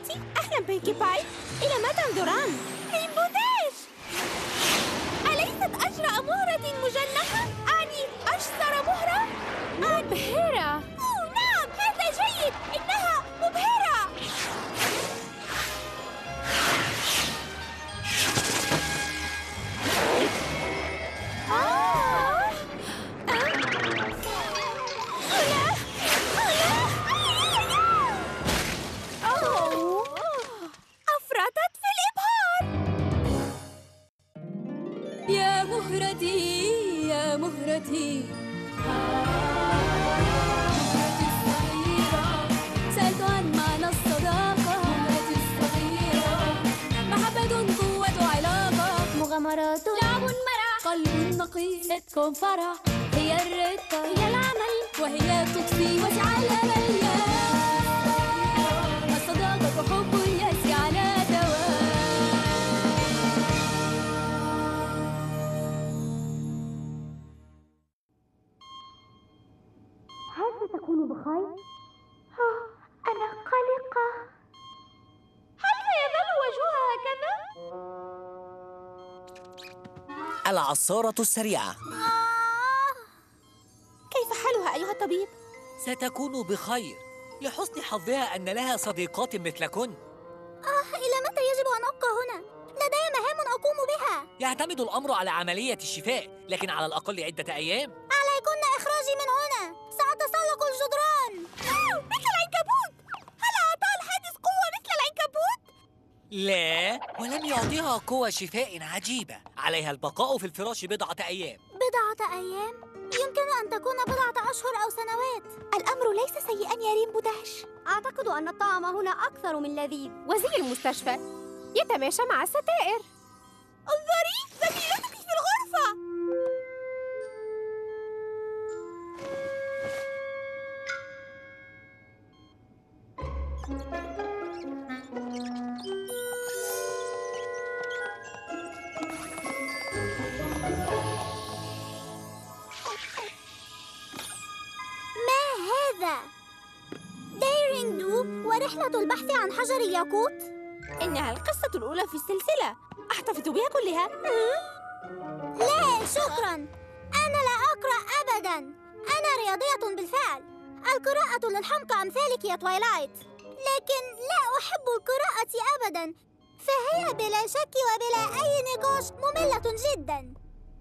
صديقتي، أهلا بينكي باي. إلى ما تنظران؟ رينبو داش! أليست أجرأ مهرة مجنحة؟ أعني أشسر مهرة؟ مبهرة! أوه نعم، هذا جيد! إنها مبهرة! أفرطت في الإبهار. يا مهرتي يا مهرتي، مهرتي الصغيرة، سألت عن معنى الصداقة. مهرتي الصغيرة، محبة قوة علاقة، مغامرات لعب مرح، قلب نقي، صدق فرح، هي الرقة هي العمل، وهي تضفي وسع الأمل. الصداقة حب يأتي على دوام. هل ستكون بخير؟ أنا قلقة. هل سيظل وجهها هكذا؟ العصارة السريعة. كيف حالها أيها الطبيب؟ ستكون بخير لحسن حظها أن لها صديقات مثلكن. إلى متى يجب أن أبقى هنا؟ لدي مهام أقوم بها. يعتمد الأمر على عملية الشفاء، لكن على الأقل عدة أيام. عليكن إخراجي من هنا. سأتسلق الجدران. مثل العنكبوت! هل أعطاها الحادث قوة مثل العنكبوت؟ لا، ولم يعطيها قوى شفاء عجيبة. عليها البقاء في الفراش بضعة أيام. بضعة أيام؟ يمكن أن تكون بضعة أشهر أو سنوات. الأمر ليس سيئاً يا رينبو داش. أعتقد أن الطعام هنا أكثر من لذيذ. وزير المستشفى يتماشى مع الستائر. انظري، زميلتك في الغرفة. ما هذا؟ دايرينج دو ورحلة البحث عن حجر الياقوت؟ إنها القصة الأولى في السلسلة، أحتفظ بها كلها. لا شكراً، أنا لا أقرأ أبداً. أنا رياضية بالفعل. القراءة للحمقى أمثالك يا تويلايت، لكن لا أحب القراءة أبداً، فهي بلا شك وبلا أي نقاش مملة جداً.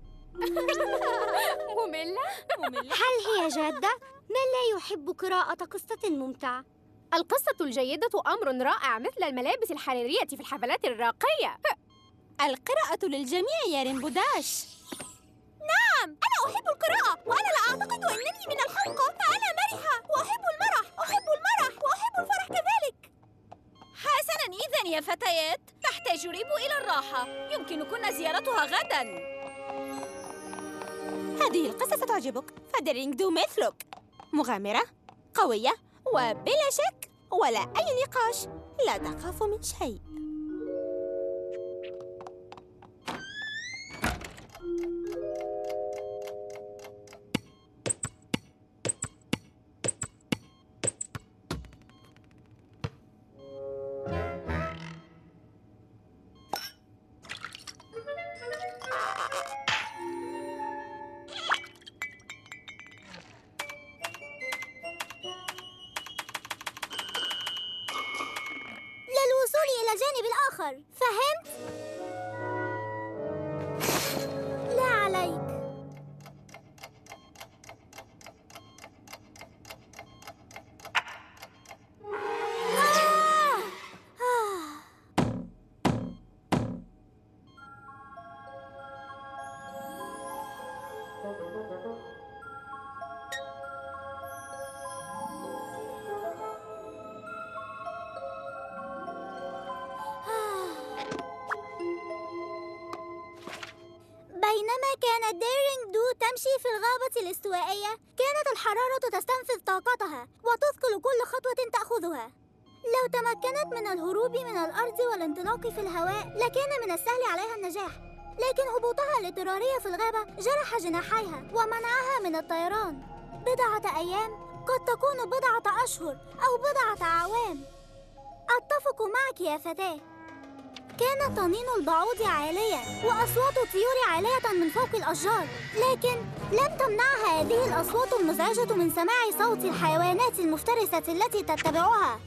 مملة؟ هل هي جادة؟ من لا يحب قراءة قصة ممتعة؟ القصة الجيدة أمر رائع مثل الملابس الحريرية في الحفلات الراقية. القراءة للجميع يا رينبو داش. نعم، أنا أحب القراءة، وأنا لا أعتقد أنني من الحمقى، فأنا مرحة وأحب المرح، أحب المرح وأحب الفرح كذلك. حسناً، إذن يا فتيات، تحتاج ريبو إلى الراحة. يمكنكن زيارتها غداً. هذه القصة ستعجبك. فدرينج دو مثلك، مغامرة، قوية، وبلا شك ولا أي نقاش، لا تخاف من شيء. للوصول إلى الجانب الآخر، فهمت؟ لا عليك. بينما كانت ديرينج دو تمشي في الغابة الاستوائية، كانت الحرارة تستنفذ طاقتها وتثقل كل خطوة تأخذها. لو تمكنت من الهروب من الأرض والانطلاق في الهواء لكان من السهل عليها النجاح، لكن هبوطها الاضطراري في الغابة جرح جناحيها ومنعها من الطيران. بضعة أيام، قد تكون بضعة أشهر أو بضعة أعوام. أتفق معك يا فتاة. كان طنين البعوض عاليا وأصوات الطيور عالية من فوق الأشجار، لكن لم تمنعها هذه الأصوات المزعجة من سماع صوت الحيوانات المفترسة التي تتبعها.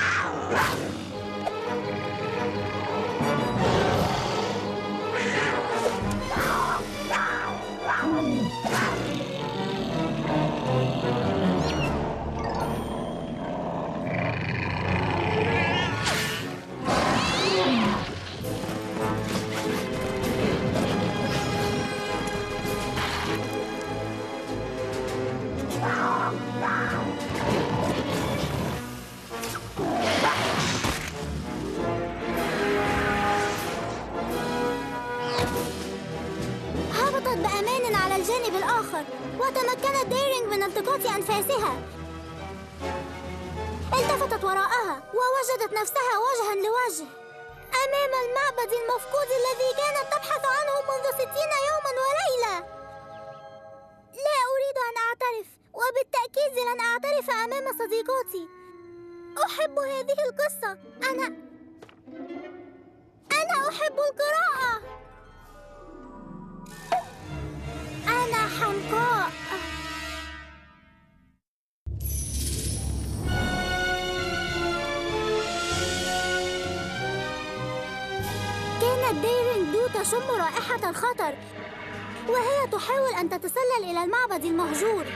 هبطت بأمان على الجانب الآخر، وتمكنت ديرينج من التقاط أنفاسها. التفتت وراءها ووجدت نفسها وجها لوجه أمام المعبد المفقود الذي كانت تبحث عنه منذ 60 يوما وليلة. لا أريد أن أعترف، وبالتأكيد لن أعترف أمام صديقاتي. أحب هذه القصة. أنا أحب القراءة. أنا حمقاء. كانت ديرينج دو تشم رائحة الخطر، وهي تحاول أن تتسلل إلى المعبد المهجور.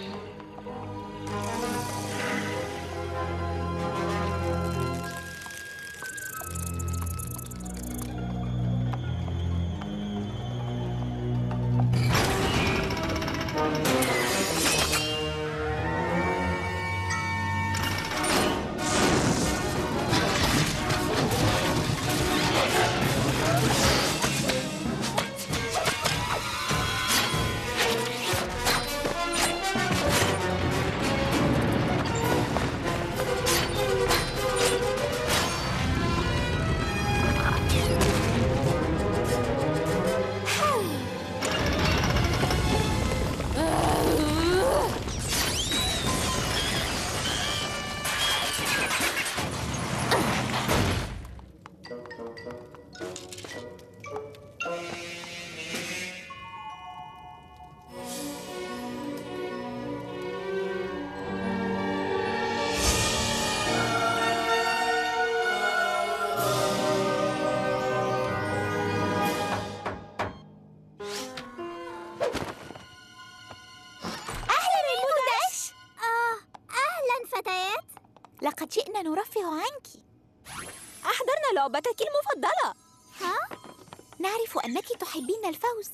لقد جئنا نرفه عنك. أحضرنا لعبتك المفضلة. ها؟ نعرف أنك تحبين الفوز.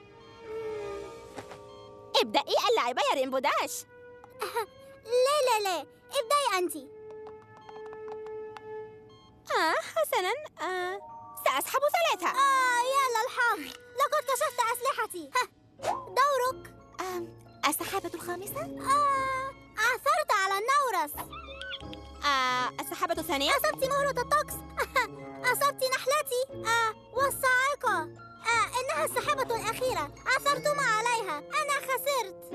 ابدأي اللعبة يا رينبو داش. لا، ابدأي أنت. حسناً. سأسحب 3. يا للحظ، لقد كشفت أسلحتي. دورك. السحابة الخامسة؟ عثرت على النورس. السحابة الثانية. أصبت مهرة الطقس. أصبت نحلتي. والصاعقة. إنها السحابة الأخيرة. عثرتما عليها. أنا خسرت.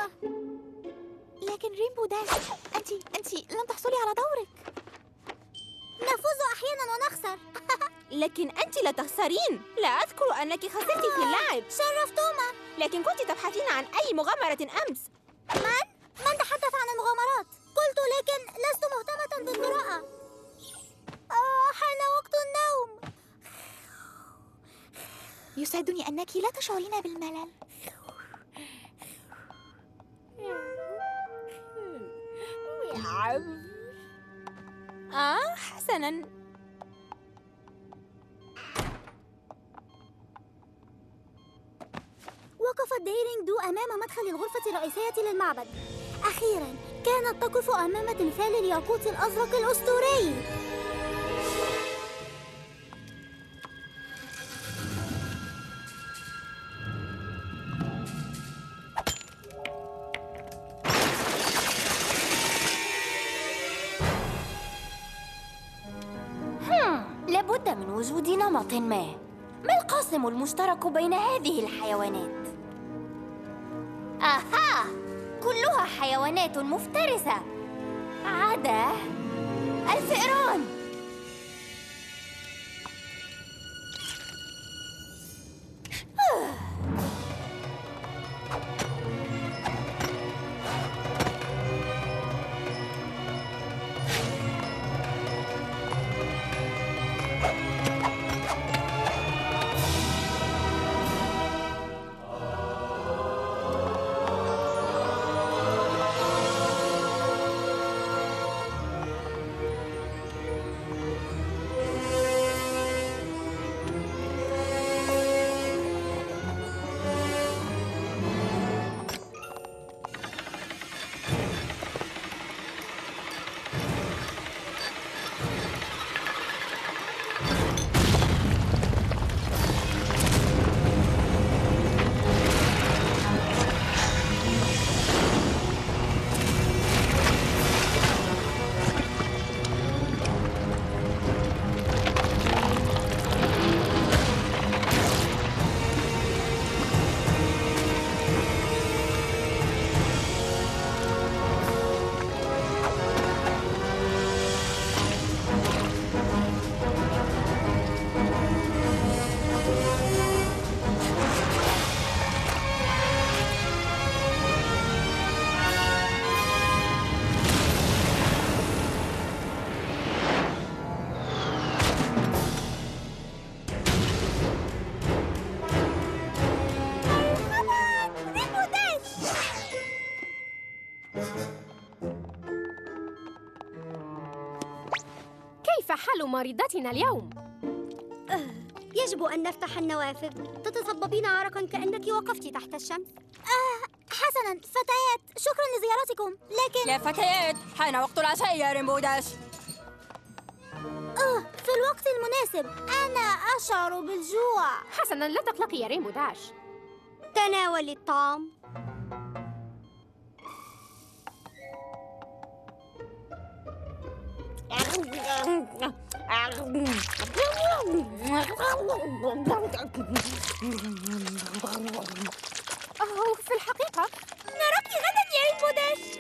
لكن رينبو داش، أنت لم تحصلي على دورك. نفوز أحيانا ونخسر. لكن أنت لا تخسرين. لا أذكر أنك خسرت في اللعب. شرفتما. لكن كنت تبحثين عن أي مغامرة أمس. من تحدث عن المغامرات؟ قلت لكن لست مهتمة بالقراءة. حان وقت النوم. يسعدني أنك لا تشعرين بالملل. حسناً. وقفت ديرينج دو أمام مدخل الغرفة الرئيسية للمعبد. أخيراً كانت تقف أمام تمثال الياقوت الأزرق الأسطوري. لابد من وجود نمط ما القاسم المشترك بين هذه الحيوانات؟ آها! كلها حيوانات مفترسة عدا الفئران. كيف حال مريضتنا اليوم؟ يجب أن نفتح النوافذ. تتصببين عرقاً كأنك وقفت تحت الشمس. حسناً فتيات، شكراً لزيارتكم، لكن يا فتيات، حان وقت العشاء يا ريمبو داش. في الوقت المناسب. أنا أشعر بالجوع. حسناً، لا تقلقي يا ريمبو داش. تناولي الطعام. في الحقيقة نراك غدا يا ريمبو داش.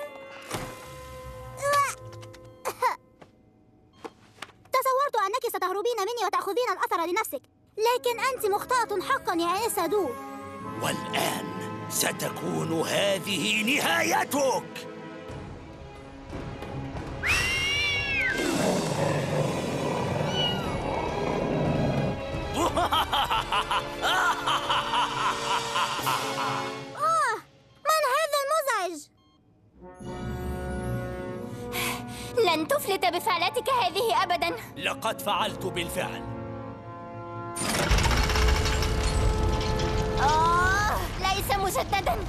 تصورت أنك ستهربين مني وتأخذين الأثر لنفسك، لكن أنت مخطئة حقا يا أنسة دو. والآن ستكون هذه نهايتك. من هذا المزعج؟ لن تفلت بفعلتك هذه أبداً. لقد فعلت بالفعل. ليس مجدداً.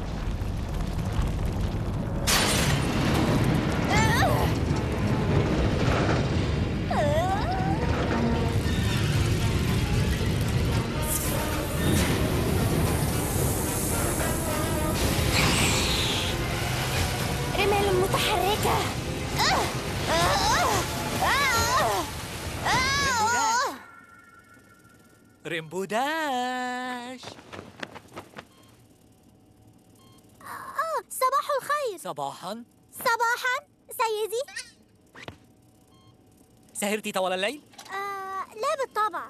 رمال متحركة. ريمبو داش. صباح الخير. صباحاً. صباحا سيدي. سهرتِ طوال الليل؟ لا بالطبع.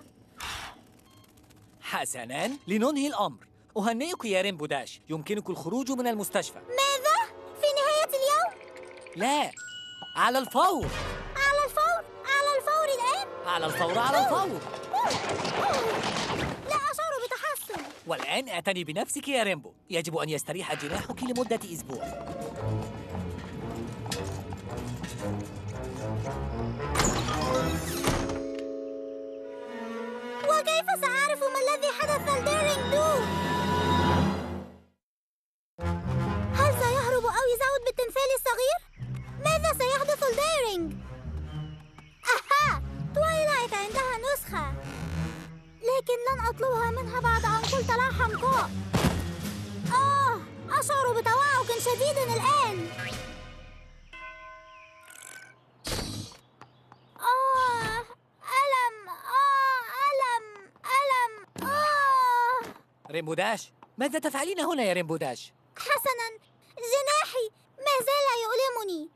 حسناً، لننهي الأمر. أهنئك يا ريمبو داش، يمكنك الخروج من المستشفى. ماذا؟ في نهاية اليوم؟ لا، على الفور. على الفور؟ على الفور الآن؟ على الفور، على الفور. لا أشعر بتحسن. والآن اعتني بنفسك يا ريمبو. يجب أن يستريح جناحك لمدة أسبوع. وكيف سأعرف ما الذي حدث لديرينج دو؟ هل سيهرب أو يزعد بالتمثال الصغير؟ ماذا سيحدث لديرينج؟ أها! تويلايت عندها نسخة، لكن لن أطلبها منها بعد أن قلت لا حمقاء. أشعر بتوعك شديد الآن. ألم. ريمبو داش، ماذا تفعلين هنا يا ريمبو داش؟ حسناً، جناحي ما زال يؤلمني.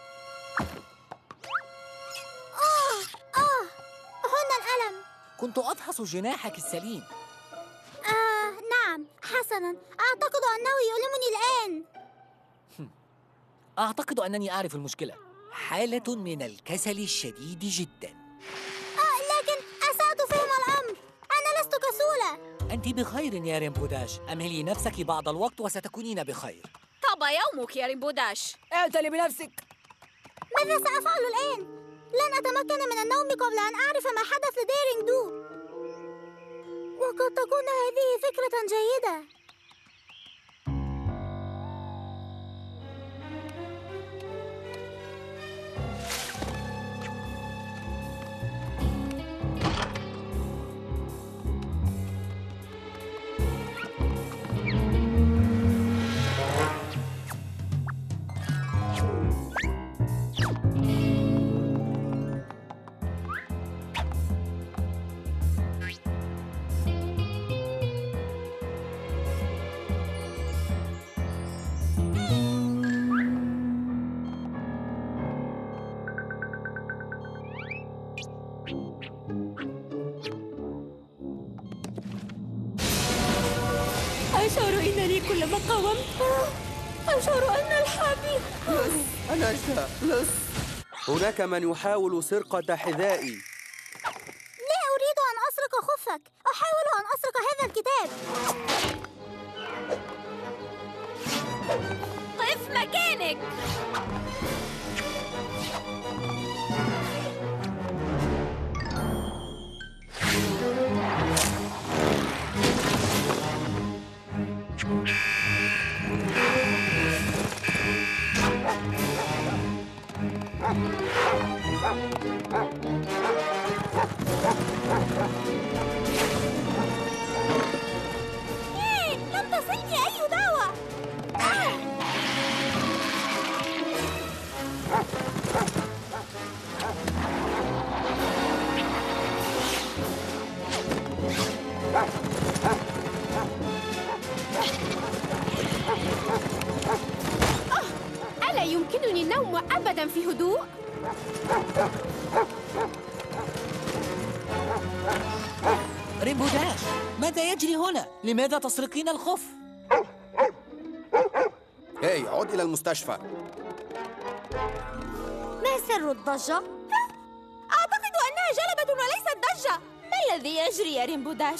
هنا الألم. كنت أفحص جناحك السليم. نعم، حسناً، أعتقد أنه يؤلمني الآن. أعتقد أنني أعرف المشكلة. حالة من الكسل الشديد جدا. لكن أسأت فهم الأمر. أنا لست كسولة. أنت بخير يا ريمبو داش، أمهلي نفسك بعض الوقت وستكونين بخير. طاب يومك يا ريمبو داش. اعتني بنفسك. ماذا سأفعل الآن؟ لن أتمكن من النوم قبل أن أعرف ما حدث لديرينج دو. وقد تكون هذه فكرة جيدة. أشعر أنني كلما قاومت أشعر أن الحبل. أنجا لص. هناك من يحاول سرقة حذائي. لا أريد أن أسرق خفك، أحاول أن أسرق هذا الكتاب. قف مكانك. لم تصلني أي دعوة. ألا يمكنني النوم أبداً في هدوء؟ رينبو داش، ماذا يجري هنا؟ لماذا تسرقين الخف؟ هاي، عد إلى المستشفى. ما سر الضجة؟ أعتقد أنها جلبة وليست ضجة. ما الذي يجري يا رينبو داش؟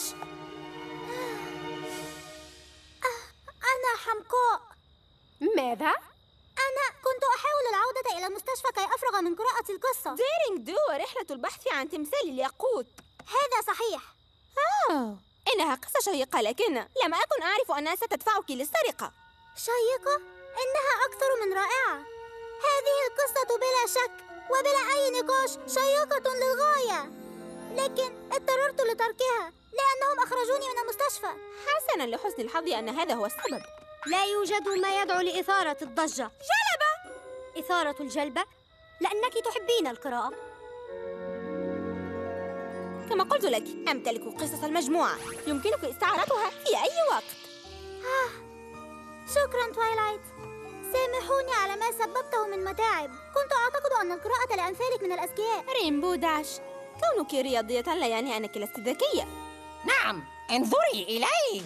أنا حمقاء. ماذا؟ أنا كنت أحاول العودة إلى المستشفى كي أفرغ من قراءة القصة. ديرينغ دو رحلة البحث عن تمثال الياقوت. هذا صحيح. إنها قصة شيقة، لكن لم أكن أعرف أنها ستدفعك للسرقة. شيقة؟ إنها أكثر من رائعة. هذه القصة بلا شك وبلا أي نقاش شيقة للغاية، لكن اضطررت لتركها لأنهم أخرجوني من المستشفى. حسناً، لحسن الحظ أن هذا هو السبب. لا يوجد ما يدعو لإثارة الضجة. جلبة! إثارة الجلبة؟ لأنك تحبين القراءة. كما قلت لك، أمتلك قصص المجموعة، يمكنك استعارتها في أي وقت. شكراً توايلايت. سامحوني على ما سببته من متاعب. كنت أعتقد أن القراءة لأمثالك من الأذكياء. رينبو داش، كونك رياضية لا يعني أنك لست ذكية. نعم، انظري إلي.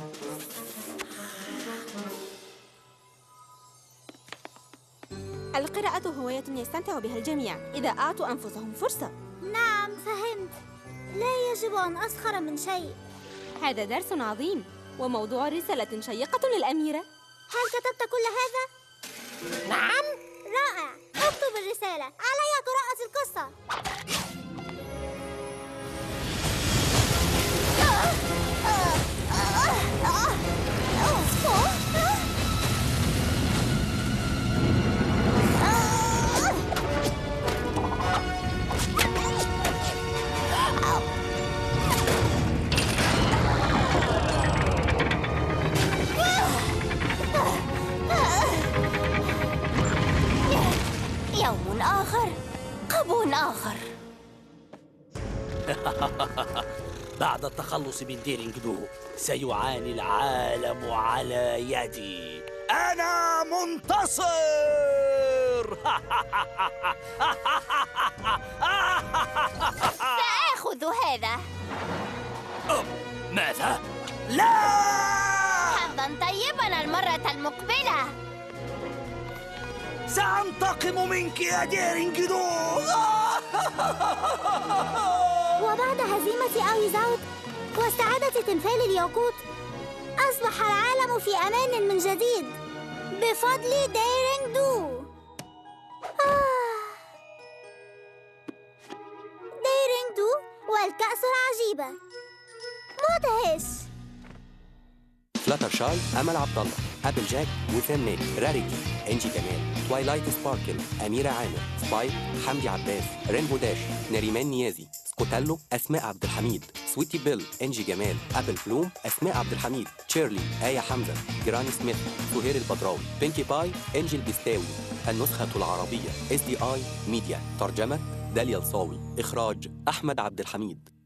القراءة هواية يستمتع بها الجميع إذا أعطوا أنفسهم فرصة. نعم، فهمت. لا يجب أن أسخر من شيء. هذا درس عظيم وموضوع رسالة شيقة للأميرة. هل كتبت كل هذا؟ نعم. رائع. اكتب الرسالة. علي قراءة القصة. يوم آخر، قبو آخر. بعد التخلص من ديرينغ دو سيعاني العالم على يدي. أنا منتصر. سآخذ هذا. ماذا؟ لا! حظاً طيباً المرة المقبلة. سأنتقم منك يا ديرينغ دو. وبعد هزيمة آوي زاوت واستعادة تمثال الياقوت، أصبح العالم في أمان من جديد بفضل ديرينغ دو. ديرينغ دو والكأس العجيبة. مدهش. فلاتر شاي، أمل عبد الله، أبل جاك، وسام نادي، راريتي، إنجي جمال، توايلايت سباركل، أميرة عامر، سبايك، حمدي عباس، رينبو داش، نريمان نيازي، سكوتالو، أسماء عبد الحميد، سويتي بيل، إنجي جمال، أبل بلوم، أسماء عبد الحميد، تشيرلي، آية حمزة، جراني سميث، سهير البدراوي، بينكي باي، إنجي البستاوي. النسخة العربية SDI ميديا. ترجمة داليا الصاوي. إخراج أحمد عبد الحميد.